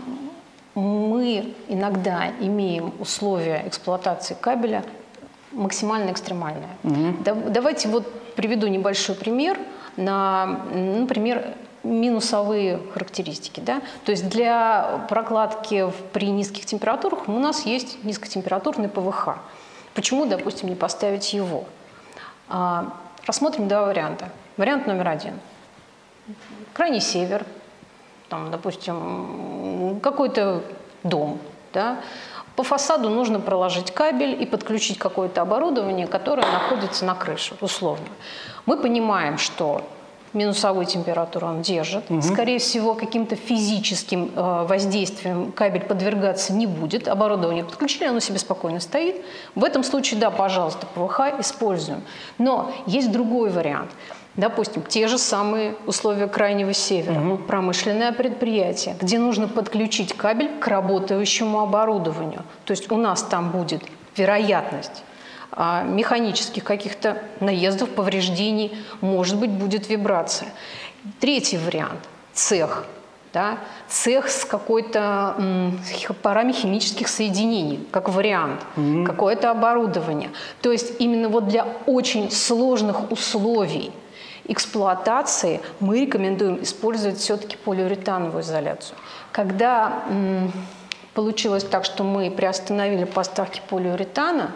Мы иногда имеем условия эксплуатации кабеля максимально экстремальные. Давайте вот приведу небольшой пример на, например, минусовые характеристики. Да? То есть для прокладки при низких температурах у нас есть низкотемпературный ПВХ. Почему, допустим, не поставить его? Рассмотрим два варианта. Вариант номер один. Крайний север. Там, допустим, какой-то дом, да? По фасаду нужно проложить кабель и подключить какое-то оборудование, которое находится на крыше, условно. Мы понимаем, что минусовую температуру он держит. Скорее всего, каким-то физическим воздействием кабель подвергаться не будет. Оборудование подключили, оно себе спокойно стоит. В этом случае, да, пожалуйста, ПВХ используем. Но есть другой вариант. Допустим, те же самые условия Крайнего Севера, промышленное предприятие, где нужно подключить кабель к работающему оборудованию. То есть у нас там будет вероятность механических каких-то наездов, повреждений, может быть, будет вибрация. Третий вариант – цех. Да? Цех с какой-то парами химических соединений, как вариант, какое-то оборудование. То есть именно вот для очень сложных условий эксплуатации мы рекомендуем использовать все-таки полиуретановую изоляцию. Когда получилось так, что мы приостановили поставки полиуретана,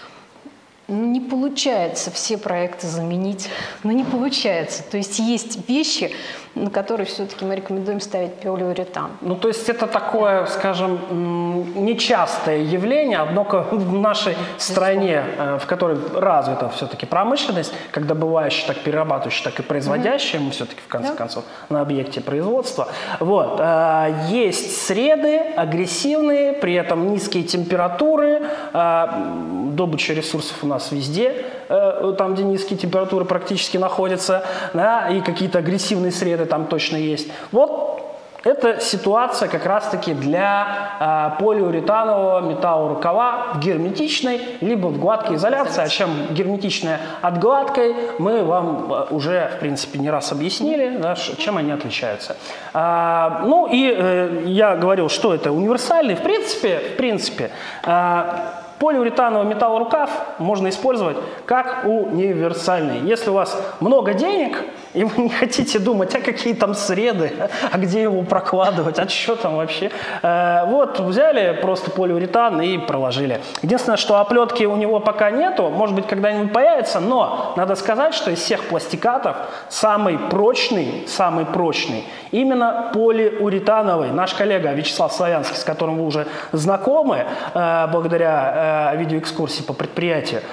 не получается все проекты заменить, не получается. То есть есть вещи, на которые все-таки мы рекомендуем ставить полиуретан.
Ну, то есть это такое, скажем, нечастое явление, однако в нашей стране, в которой развита все-таки промышленность, как добывающая, так перерабатывающая, так и производящая, мы все-таки в конце концов на объекте производства. Вот. Есть среды агрессивные, при этом низкие температуры, добыча ресурсов у нас везде, там, где низкие температуры практически находятся, да, и какие-то агрессивные среды там точно есть. Вот Это ситуация как раз-таки для полиуретанового металлорукава в герметичной либо в гладкой изоляции. А чем герметичная от гладкой, мы вам уже, в принципе, не раз объяснили, да, чем они отличаются. Ну и я говорил, что это универсальный. В принципе, полиуретановый металлорукав можно использовать как универсальный. Если у вас много денег, и вы не хотите думать, а какие там среды, а где его прокладывать, а что там вообще. Вот взяли просто полиуретан и проложили. Единственное, что оплетки у него пока нету, может быть, когда-нибудь появится, но надо сказать, что из всех пластикатов самый прочный именно полиуретановый. Наш коллега Вячеслав Славянский, с которым вы уже знакомы, благодаря видеоэкскурсии по предприятию,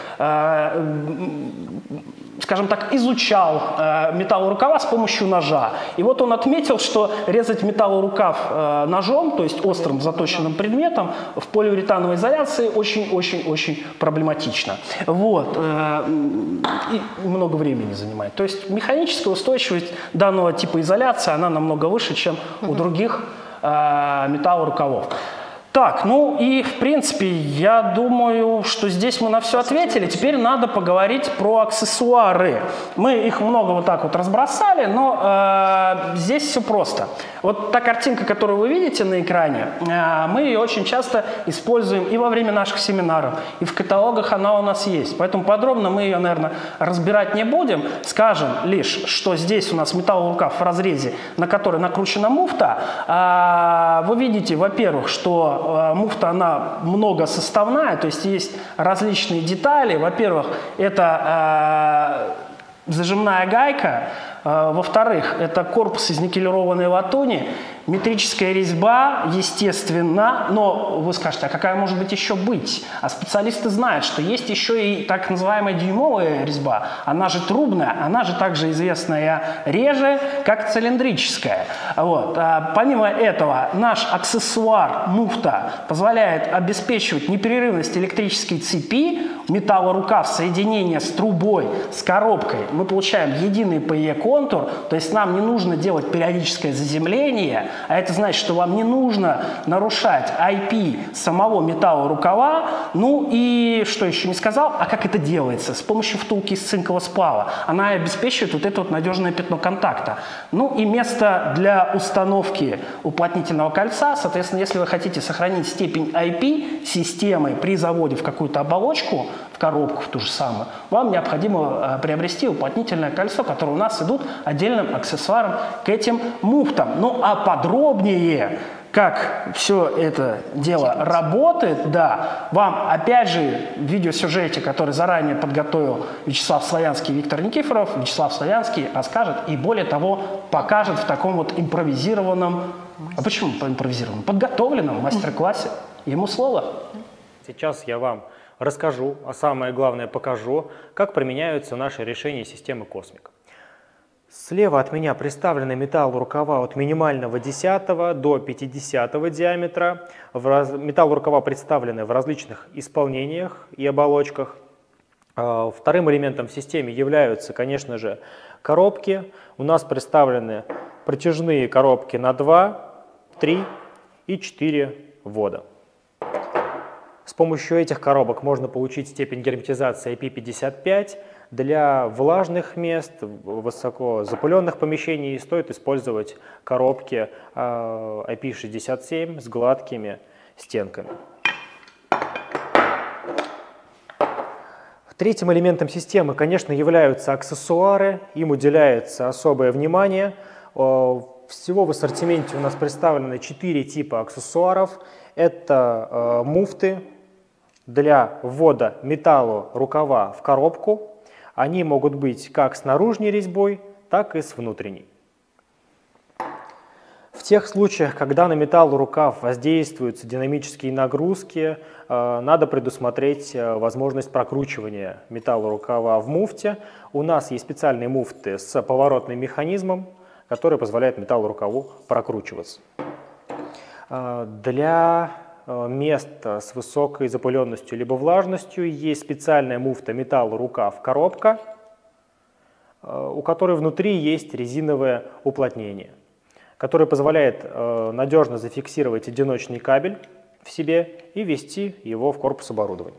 скажем так, изучал металлорукава с помощью ножа. И вот он отметил, что резать металлорукав ножом, то есть острым заточенным предметом, в полиуретановой изоляции очень-очень-очень проблематично. Вот. И много времени занимает. То есть механическая устойчивость данного типа изоляции, она намного выше, чем у других металлорукавов. Так, ну и в принципе, я думаю, что здесь мы на все ответили. Теперь надо поговорить про аксессуары. Мы их много вот так вот разбросали, но здесь все просто. Вот та картинка, которую вы видите на экране, мы ее очень часто используем и во время наших семинаров, и в каталогах она у нас есть. Поэтому подробно мы ее, наверное, разбирать не будем. Скажем лишь, что здесь у нас металлорукав в разрезе, на который накручена муфта. Вы видите, во-первых, что муфта, она многосоставная, то есть есть различные детали. Во-первых, это зажимная гайка. Во-вторых, это корпус из никелированной латуни, метрическая резьба, естественно, но вы скажете, а какая может быть еще быть? А специалисты знают, что есть еще и так называемая дюймовая резьба, она же трубная, она же также известная реже, как цилиндрическая. Вот. Помимо этого, наш аксессуар муфта позволяет обеспечивать непрерывность электрической цепи, металлорукав соединения с трубой, с коробкой. Мы получаем единый PE-контур, то есть нам не нужно делать периодическое заземление, а это значит, что вам не нужно нарушать IP самого металлорукава. Ну и что еще не сказал, а как это делается? С помощью втулки из цинкового сплава. Она обеспечивает вот это вот надежное пятно контакта. Ну и место для установки уплотнительного кольца, соответственно, если вы хотите сохранить степень IP системы при заводе в какую-то оболочку, в коробку в ту же самую, вам необходимо приобрести уплотнительное кольцо, которое у нас идут отдельным аксессуаром к этим муфтам. Ну а подробнее, как все это дело работает, да, вам опять же в видеосюжете, который заранее подготовил Вячеслав Славянский и Виктор Никифоров, Вячеслав Славянский расскажет и более того покажет в таком вот импровизированном, а почему импровизированном? Подготовленном мастер-классе. Ему слово.
Сейчас я вам расскажу, а самое главное покажу, как применяются наши решения системы Cosmic. Слева от меня представлены металлорукава от минимального 10 до 50 диаметра. Металлорукава представлены в различных исполнениях и оболочках. Вторым элементом в системе являются, конечно же, коробки. У нас представлены протяжные коробки на 2, 3 и 4 ввода. С помощью этих коробок можно получить степень герметизации IP55. Для влажных мест, высоко запыленных помещений стоит использовать коробки IP67 с гладкими стенками. Третьим элементом системы, конечно, являются аксессуары. Им уделяется особое внимание. Всего в ассортименте у нас представлены 4 типа аксессуаров. Это муфты для ввода металлорукава в коробку. Они могут быть как с наружной резьбой, так и с внутренней. В тех случаях, когда на металлорукав воздействуются динамические нагрузки, надо предусмотреть возможность прокручивания металлорукава в муфте. У нас есть специальные муфты с поворотным механизмом, который позволяет металлорукаву прокручиваться. Для места с высокой запыленностью либо влажностью есть специальная муфта металлорукав-коробка, у которой внутри есть резиновое уплотнение. который позволяет надежно зафиксировать одиночный кабель в себе и ввести его в корпус оборудования.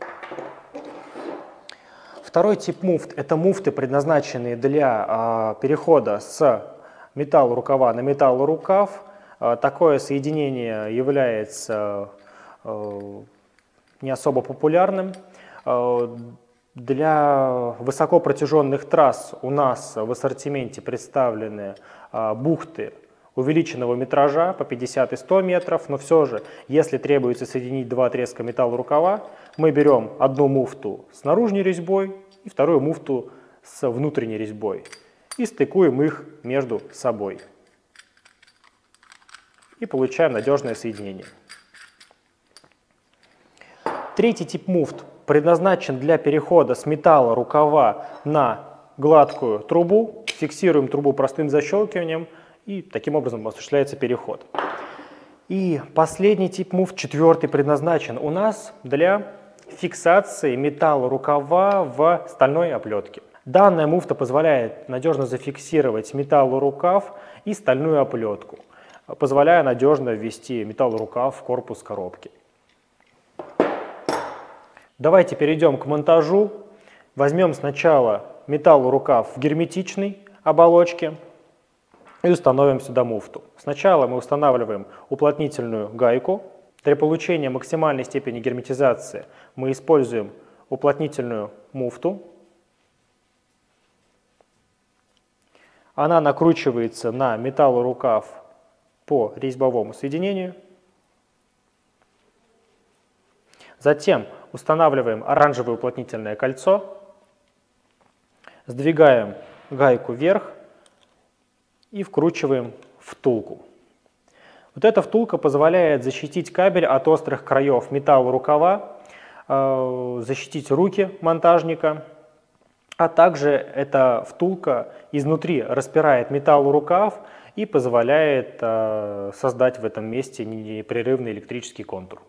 Второй тип муфт – это муфты, предназначенные для перехода с металлорукава на металлорукав. Такое соединение является не особо популярным. Для высокопротяженных трасс у нас в ассортименте представлены бухты увеличенного метража по 50 и 100 метров, но все же, если требуется соединить два отрезка металлорукава, мы берем одну муфту с наружной резьбой и вторую муфту с внутренней резьбой и стыкуем их между собой. И получаем надежное соединение. Третий тип муфт предназначен для перехода с металлорукава на гладкую трубу. Фиксируем трубу простым защелкиванием, и таким образом осуществляется переход. И последний тип муфт, четвертый, предназначен у нас для фиксации металлорукава в стальной оплетке. Данная муфта позволяет надежно зафиксировать металлорукав и стальную оплетку, позволяя надежно ввести металлорукав в корпус коробки. Давайте перейдем к монтажу. Возьмем сначала металлорукав в герметичной оболочке и установим сюда муфту. Сначала мы устанавливаем уплотнительную гайку. Для получения максимальной степени герметизации мы используем уплотнительную муфту. Она накручивается на металлорукав по резьбовому соединению. Затем устанавливаем оранжевое уплотнительное кольцо, сдвигаем гайку вверх и вкручиваем втулку. Вот эта втулка позволяет защитить кабель от острых краев металлорукава, защитить руки монтажника, а также эта втулка изнутри распирает металлорукав и позволяет создать в этом месте непрерывный электрический контур.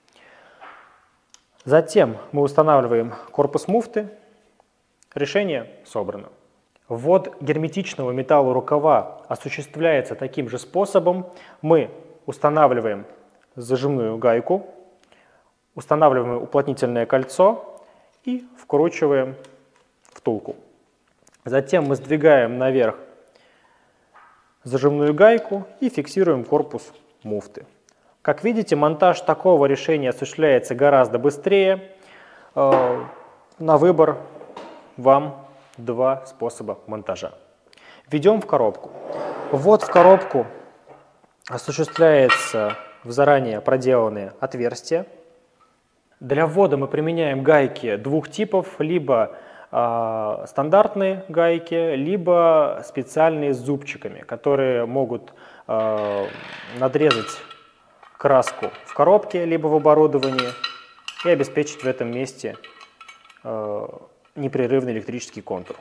Затем мы устанавливаем корпус муфты. Решение собрано. Ввод герметичного металлорукава осуществляется таким же способом. Мы устанавливаем зажимную гайку, устанавливаем уплотнительное кольцо и вкручиваем втулку. Затем мы сдвигаем наверх зажимную гайку и фиксируем корпус муфты. Как видите, монтаж такого решения осуществляется гораздо быстрее. На выбор вам два способа монтажа. Введем в коробку. Ввод в коробку осуществляется в заранее проделанные отверстия. Для ввода мы применяем гайки двух типов, либо стандартные гайки, либо специальные с зубчиками, которые могут надрезать краску в коробке, либо в оборудовании и обеспечить в этом месте непрерывный электрический контур.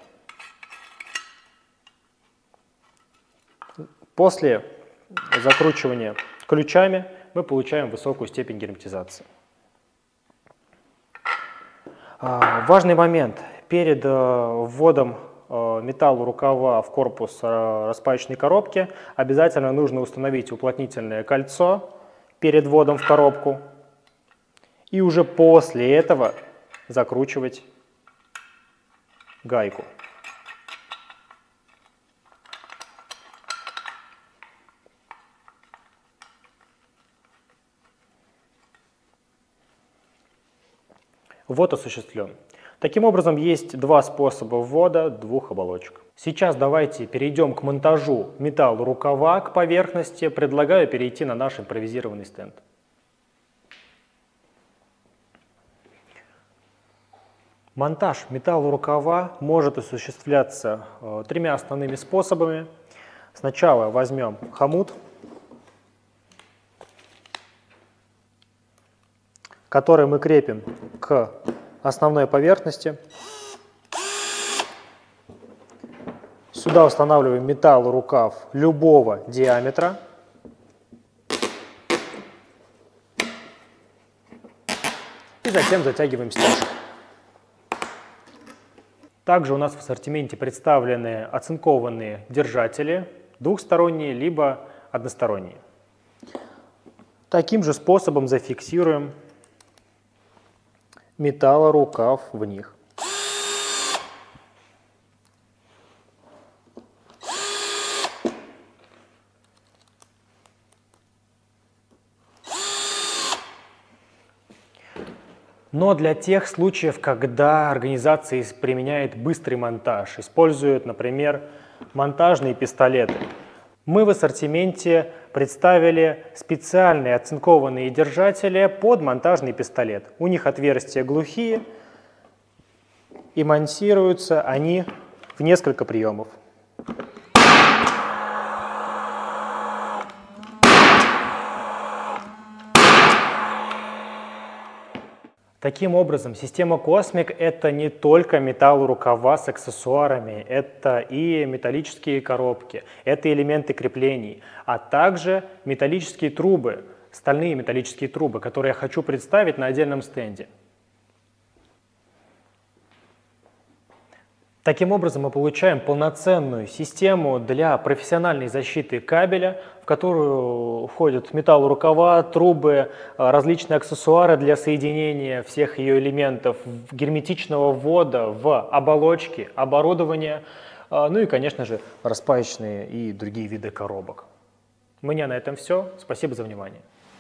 После закручивания ключами мы получаем высокую степень герметизации. Важный момент. Перед вводом металлорукава в корпус распаечной коробки обязательно нужно установить уплотнительное кольцо перед вводом в коробку и уже после этого закручивать гайку. Ввод осуществлен. Таким образом, есть два способа ввода двух оболочек. Сейчас давайте перейдем к монтажу металлорукава к поверхности. Предлагаю перейти на наш импровизированный стенд. Монтаж металлорукава может осуществляться тремя основными способами. Сначала возьмем хомут, который мы крепим к основной поверхности. Сюда устанавливаем металлорукав любого диаметра. И затем затягиваем стяжку. Также у нас в ассортименте представлены оцинкованные держатели, двухсторонние либо односторонние. Таким же способом зафиксируем металлорукав в них. Но для тех случаев, когда организация применяет быстрый монтаж, использует, например, монтажные пистолеты, мы в ассортименте представили специальные оцинкованные держатели под монтажный пистолет. У них отверстия глухие, и монтируются они в несколько приемов. Таким образом, система Cosmic — это не только металлорукава с аксессуарами, это и металлические коробки, это элементы креплений, а также металлические трубы, стальные металлические трубы, которые я хочу представить на отдельном стенде. Таким образом, мы получаем полноценную систему для профессиональной защиты кабеля, в которую входят металлорукава, трубы, различные аксессуары для соединения всех ее элементов, герметичного ввода в оболочки, оборудование, ну и, конечно же, распаечные и другие виды коробок. У меня на этом все. Спасибо за внимание.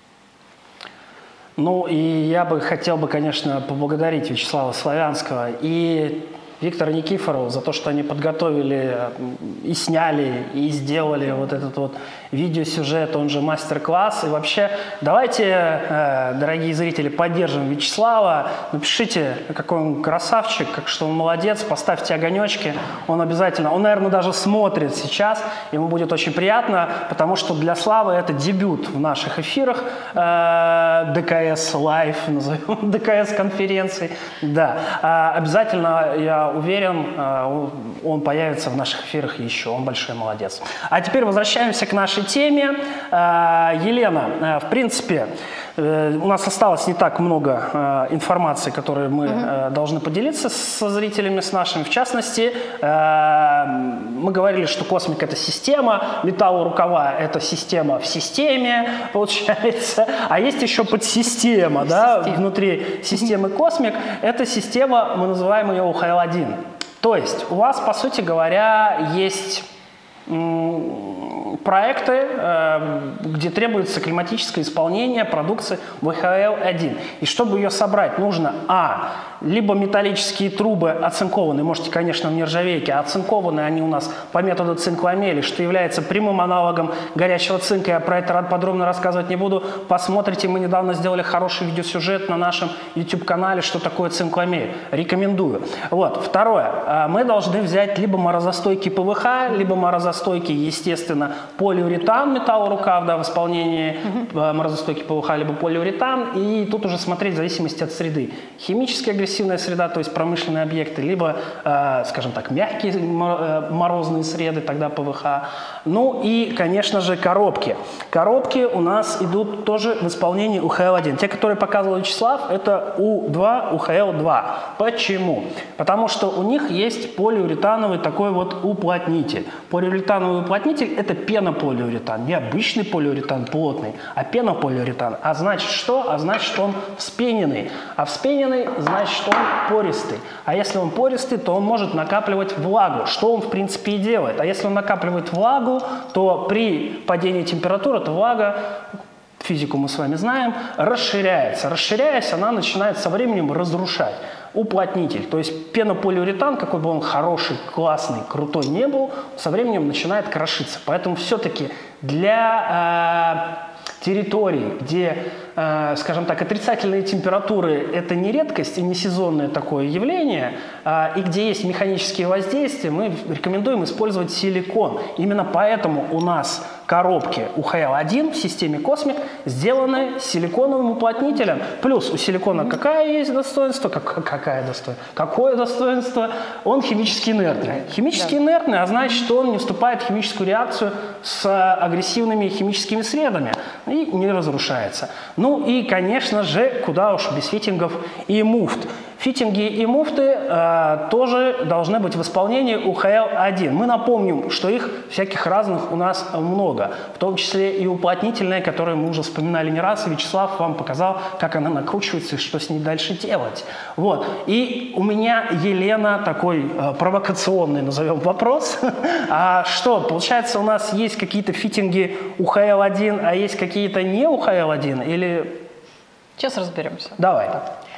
Ну и я бы хотел, конечно, поблагодарить Вячеслава Славянского и Виктора Никифорова за то, что они подготовили и сняли, и сделали вот этот вот видеосюжет, он же мастер-класс. И вообще, давайте, дорогие зрители, поддержим Вячеслава. Напишите, какой он красавчик, что он молодец, поставьте огонечки. Он обязательно, он, наверное, даже смотрит сейчас. Ему будет очень приятно, потому что для Славы это дебют в наших эфирах. ДКС Лайв, назовем ДКС-конференции. Да, обязательно, я уверен, он появится в наших эфирах еще. Он большой молодец. А теперь возвращаемся к нашей теме. Елена, в принципе, у нас осталось не так много информации, которой мы должны поделиться со зрителями, с нашими. В частности, мы говорили, что Cosmic — это система, металлорукава — это система в системе, получается. А есть еще подсистема, да, внутри системы Cosmic. Это система, мы называем ее UHL-1. То есть у вас, по сути говоря, есть проекты, где требуется климатическое исполнение продукции UHL-1. И чтобы ее собрать, нужно либо металлические трубы оцинкованные, можете, конечно, в нержавейке, а оцинкованные они у нас по методу цинк-ламели, что является прямым аналогом горячего цинка. Я про это подробно рассказывать не буду. Посмотрите, мы недавно сделали хороший видеосюжет на нашем YouTube-канале, что такое цинк-ламель. Рекомендую. Вот. Второе. Мы должны взять либо морозостойкий ПВХ, либо морозостойкий, естественно, полиуретан, металлорукав, да, в исполнении морозостойкий ПВХ, либо полиуретан. И тут уже смотреть в зависимости от среды. Химическая агрессивная среда, то есть промышленные объекты, либо, скажем так, мягкие морозные среды, тогда ПВХ. Ну и, конечно же, коробки. Коробки у нас идут тоже в исполнении UHL-1. Те, которые показывал Вячеслав, это U2, UHL-2. Почему? Потому что у них есть полиуретановый такой вот уплотнитель. Полиуретановый уплотнитель – это пенополиуретан. Не обычный полиуретан плотный, а пенополиуретан. А значит что? А значит, что он вспененный. А вспененный – значит, что он пористый. А если он пористый, то он может накапливать влагу, что он в принципе и делает. А если он накапливает влагу, то при падении температуры эта влага, физику мы с вами знаем, расширяется. Расширяясь, она начинает со временем разрушать уплотнитель. То есть пенополиуретан, какой бы он хороший, классный, крутой не был, со временем начинает крошиться. Поэтому все-таки для территорий, где, скажем так, отрицательные температуры – это не редкость и не сезонное такое явление, и где есть механические воздействия, мы рекомендуем использовать силикон. Именно поэтому у нас коробки UHL-1 в системе Cosmic сделаны силиконовым уплотнителем. Плюс у силикона какое есть достоинство? Какое достоинство? Он химически инертный. Химически инертный, а значит, что он не вступает в химическую реакцию с агрессивными химическими средами и не разрушается. Ну и, конечно же, куда уж без фитингов и муфт. Фитинги и муфты тоже должны быть в исполнении УХЛ-1. Мы напомним, что их всяких разных у нас много, в том числе и уплотнительная, которую мы уже вспоминали не раз, и Вячеслав вам показал, как она накручивается и что с ней дальше делать. Вот. И у меня, Елена, такой провокационный, назовем, вопрос. А что, получается, у нас есть какие-то фитинги УХЛ-1, а есть какие-то не УХЛ-1? Или...
Сейчас разберемся.
Давай.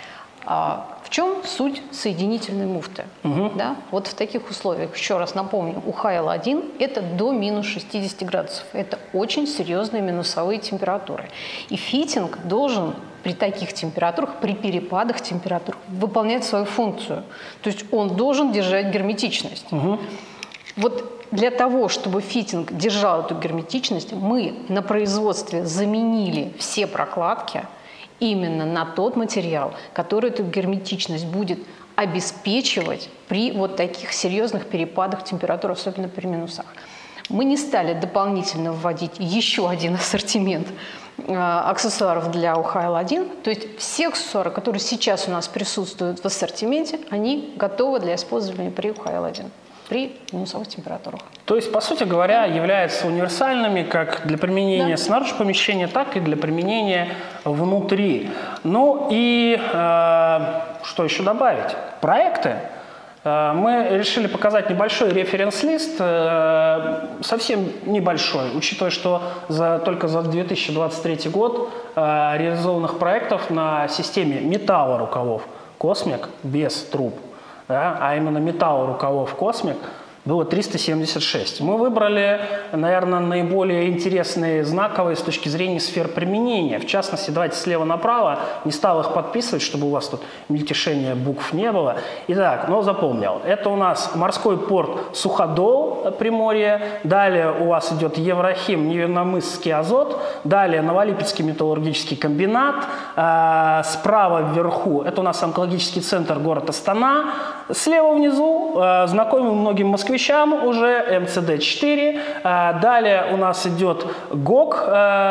В чем суть соединительной муфты? Да? Вот в таких условиях, еще раз напомню, УХЛ-1 – это до минус 60 градусов. Это очень серьезные минусовые температуры. И фитинг должен при таких температурах, при перепадах температур выполнять свою функцию. То есть он должен держать герметичность. Вот для того, чтобы фитинг держал эту герметичность, мы на производстве заменили все прокладки именно на тот материал, который эту герметичность будет обеспечивать при вот таких серьезных перепадах температур, особенно при минусах. Мы не стали дополнительно вводить еще один ассортимент аксессуаров для УХЛ-1. То есть все аксессуары, которые сейчас у нас присутствуют в ассортименте, они готовы для использования при УХЛ-1. При минусовых температурах.
То есть, по сути говоря, являются универсальными как для применения снаружи помещения, так и для применения внутри. Ну и что еще добавить? Проекты. Мы решили показать небольшой референс-лист, совсем небольшой, учитывая, что только за 2023 год реализованных проектов на системе металлорукавов «Космик» без труб, да, а именно металлорукавов «Космик» было 376. Мы выбрали, наверное, наиболее интересные, знаковые с точки зрения сфер применения. В частности, давайте слева направо, не стал их подписывать, чтобы у вас тут мельтешения букв не было. Итак, но запомнил. Это у нас морской порт Суходол, Приморье. Далее у вас идет Еврохим, Невинномысский азот. Далее Новолипецкий металлургический комбинат. Справа вверху это у нас онкологический центр город Астана. Слева внизу, знакомый многим москвичам, уже МЦД-4. Далее у нас идет ГОК.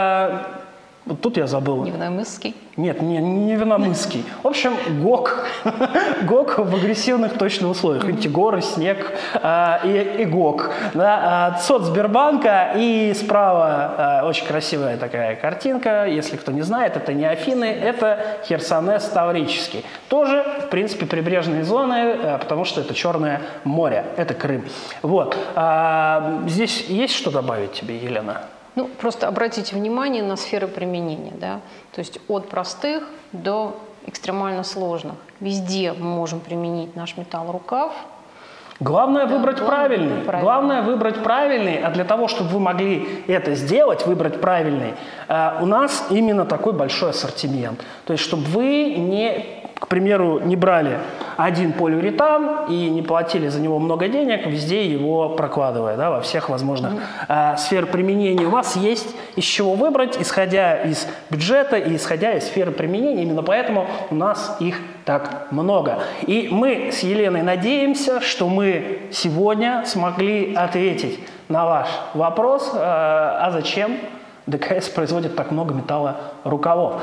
Вот тут я забыл.
Невинномысский.
Нет, не Невинномысский. В общем, ГОК. ГОК в агрессивных точных условиях. Видите, горы, снег и ГОК. Да, ЦОД Сбербанка. И справа очень красивая такая картинка. Если кто не знает, это не Афины, это Херсонес Таврический. Тоже, в принципе, прибрежные зоны, потому что это Черное море. Это Крым. Вот. Здесь есть что добавить тебе, Елена?
Ну, просто обратите внимание на сферы применения, да, то есть от простых до экстремально сложных. Везде мы можем применить наш металлорукав.
Главное выбрать правильный. Главное выбрать правильный, а для того, чтобы вы могли это сделать, выбрать правильный, у нас именно такой большой ассортимент. То есть, чтобы вы к примеру, не брали один полиуретан и не платили за него много денег, везде его прокладывая, да, во всех возможных сфер применения. У вас есть из чего выбрать, исходя из бюджета и исходя из сферы применения. Именно поэтому у нас их так много. И мы с Еленой надеемся, что мы сегодня смогли ответить на ваш вопрос, а зачем ДКС производит так много металлорукавов.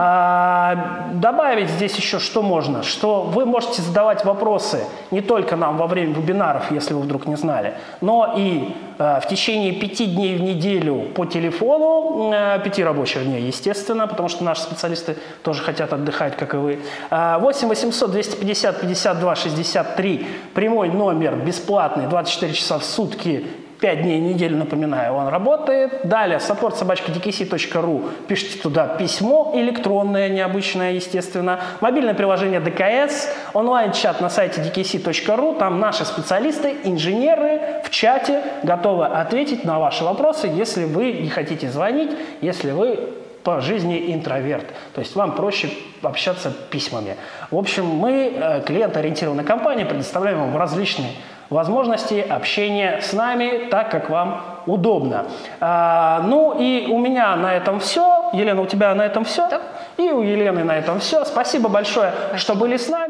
Добавить здесь еще что можно, что вы можете задавать вопросы не только нам во время вебинаров, если вы вдруг не знали, но и в течение 5 дней в неделю по телефону, 5 рабочих дней, естественно, потому что наши специалисты тоже хотят отдыхать, как и вы. 8 800 250 52 63, прямой номер, бесплатный, 24 часа в сутки, 5 дней в неделю, напоминаю, он работает. Далее support@dkc.ru. Пишите туда письмо электронное, необычное, естественно. Мобильное приложение ДКС, онлайн-чат на сайте dkc.ru. Там наши специалисты, инженеры в чате готовы ответить на ваши вопросы, если вы не хотите звонить, если вы по жизни интроверт. То есть вам проще общаться письмами. В общем, мы, клиент-ориентированная компания, предоставляем вам различные возможности общения с нами так, как вам удобно. Ну и у меня на этом все. Елена, у тебя на этом все.
Да.
И у Елены на этом все. Спасибо большое, что были с нами.